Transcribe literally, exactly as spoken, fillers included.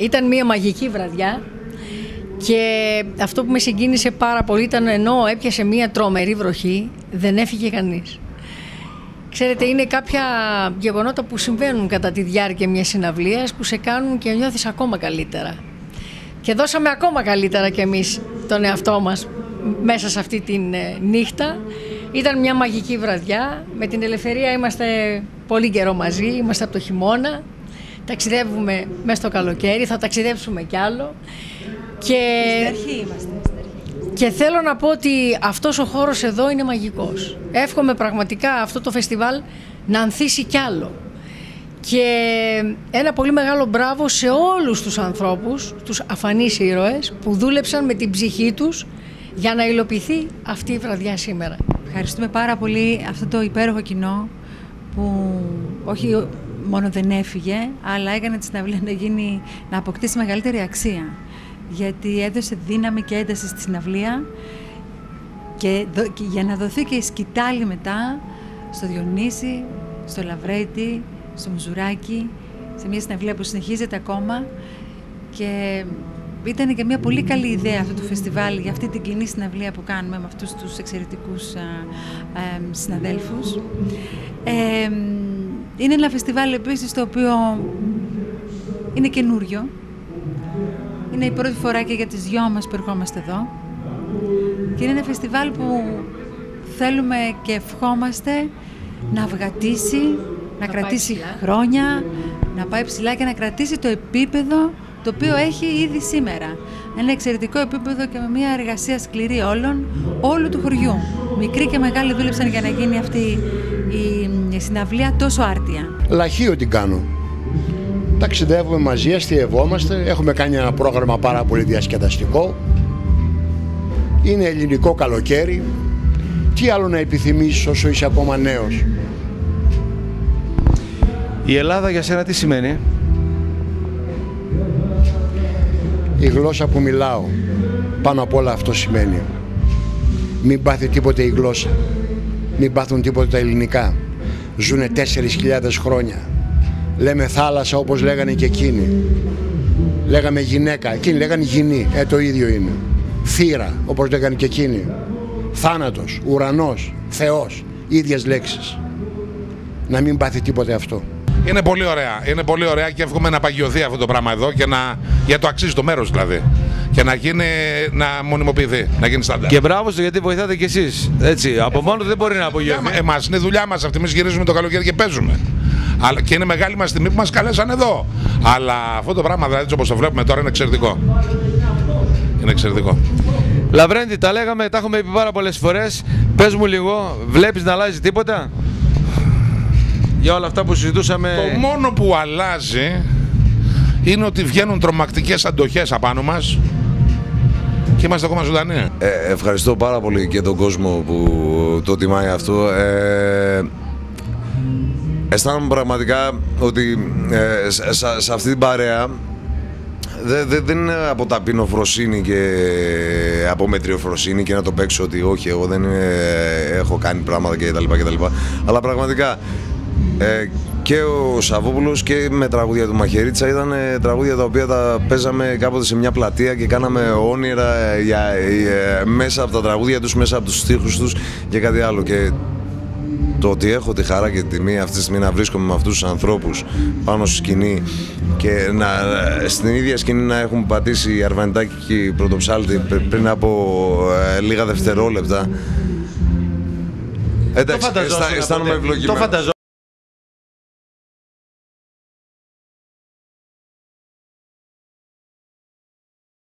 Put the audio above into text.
Ήταν μια μαγική βραδιά και αυτό που με συγκίνησε πάρα πολύ ήταν ενώ έπιασε μια τρομερή βροχή, δεν έφυγε κανείς. Ξέρετε, είναι κάποια γεγονότα που συμβαίνουν κατά τη διάρκεια μιας συναυλίας που σε κάνουν και νιώθεις ακόμα καλύτερα. Και δώσαμε ακόμα καλύτερα κι εμείς τον εαυτό μας μέσα σε αυτή τη νύχτα. Ήταν μια μαγική βραδιά. Με την Ελευθερία είμαστε πολύ καιρό μαζί, είμαστε από το χειμώνα. Ταξιδεύουμε μέσα στο καλοκαίρι, θα ταξιδέψουμε κι άλλο. Και... Στην αρχή είμαστε. Και θέλω να πω ότι αυτός ο χώρος εδώ είναι μαγικός. Εύχομαι πραγματικά αυτό το φεστιβάλ να ανθίσει κι άλλο. Και ένα πολύ μεγάλο μπράβο σε όλους τους ανθρώπους, τους αφανείς ήρωες που δούλεψαν με την ψυχή τους για να υλοποιηθεί αυτή η βραδιά σήμερα. Ευχαριστούμε πάρα πολύ αυτό το υπέροχο κοινό που όχι μόνο δεν έφυγε, αλλά έκανε τη συναυλία να, γίνει, να αποκτήσει μεγαλύτερη αξία. Γιατί έδωσε δύναμη και ένταση στη συναυλία και, δο, και για να δοθεί και η σκητάλη μετά στο Διονύση, στο Λαβρέτη, στο Μουζουράκι, σε μια συναυλία που συνεχίζεται ακόμα. Και ήταν και μια πολύ καλή ιδέα αυτό το φεστιβάλ για αυτή την κοινή συναυλία που κάνουμε με αυτούς τους εξαιρετικούς α, α, συναδέλφους. Ε, είναι ένα φεστιβάλ επίσης το οποίο είναι καινούριο. Είναι η πρώτη φορά και για τις δυο μας που ερχόμαστε εδώ. Και είναι ένα φεστιβάλ που θέλουμε και ευχόμαστε να αυγατήσει, να, να κρατήσει χρόνια, να πάει ψηλά και να κρατήσει το επίπεδο το οποίο έχει ήδη σήμερα. Ένα εξαιρετικό επίπεδο και με μια εργασία σκληρή όλων, όλου του χωριού. Μικροί και μεγάλοι δούλεψαν για να γίνει αυτή η, η συναυλία τόσο άρτια. Λαχείο την κάνω. Ταξιδεύουμε μαζί, αστειευόμαστε, έχουμε κάνει ένα πρόγραμμα πάρα πολύ διασκεδαστικό. Είναι ελληνικό καλοκαίρι. Τι άλλο να επιθυμήσεις όσο είσαι ακόμα νέος? Η Ελλάδα για σένα τι σημαίνει? Η γλώσσα που μιλάω. Πάνω απ' όλα αυτό σημαίνει. Μην πάθει τίποτε η γλώσσα. Μην πάθουν τίποτε τα ελληνικά. Ζουνε τέσσερις χιλιάδες χρόνια. Λέμε θάλασσα όπως λέγανε και εκείνοι. Λέγαμε γυναίκα, εκείνοι λέγανε γυνή, ε το ίδιο είναι. Θύρα όπως λέγανε και εκείνοι. Θάνατος, ουρανός, Θεός, ίδιες λέξεις. Να μην πάθει τίποτε αυτό. Είναι πολύ ωραία, είναι πολύ ωραία και εύχομαι να παγιωθεί αυτό το πράγμα εδώ και να, για το αξίζει το μέρος δηλαδή. Και να γίνει, να μονιμοποιηθεί, να γίνει στάνταρ. Και μπράβο σου γιατί βοηθάτε κι εσείς. Έτσι, από μόνο δεν μπορεί να απογειωθεί. Εμάς είναι η δουλειά μας αυτή, εμείς γυρίζουμε το καλοκαίρι και παίζουμε. Αλλά, και είναι μεγάλη μας τιμή που μας καλέσαν εδώ. Αλλά αυτό το πράγμα δηλαδή όπως το βλέπουμε τώρα είναι εξαιρετικό. Είναι εξαιρετικό. Λαβρέντη, τα λέγαμε, τα έχουμε πει πάρα πολλές φορές. Πες μου λίγο, βλέπεις να αλλάζει τίποτα για όλα αυτά που συζητούσαμε? Το μόνο που αλλάζει είναι ότι βγαίνουν τρομακτικές αντοχές απάνω μας και είμαστε ακόμα ζωντανοί. Ε, ευχαριστώ πάρα πολύ και τον κόσμο που το τιμάει αυτό. Ε, αισθάνομαι πραγματικά ότι ε, σε, σε αυτή την παρέα δεν δε, δε είναι από ταπεινοφροσύνη και από μετριοφροσύνη και να το παίξω ότι όχι, εγώ δεν ε, έχω κάνει πράγματα κτλ. Αλλά πραγματικά ε, και ο Σαββόπουλος και με τραγούδια του Μαχαιρίτσα ήταν ε, τραγούδια τα οποία τα παίζαμε κάποτε σε μια πλατεία και κάναμε όνειρα ε, για, ε, μέσα από τα τραγούδια τους, μέσα από τους στίχους τους και κάτι άλλο. Και το ότι έχω τη χαρά και τη τιμή αυτή τη στιγμή να βρίσκομαι με αυτούς τους ανθρώπους πάνω στη σκηνή και να, στην ίδια σκηνή να έχουν πατήσει Αρβανιτάκη και Πρωτοψάλτη πριν από ε, λίγα δευτερόλεπτα. Εντάξει, αισθάνομαι ευλογημένο.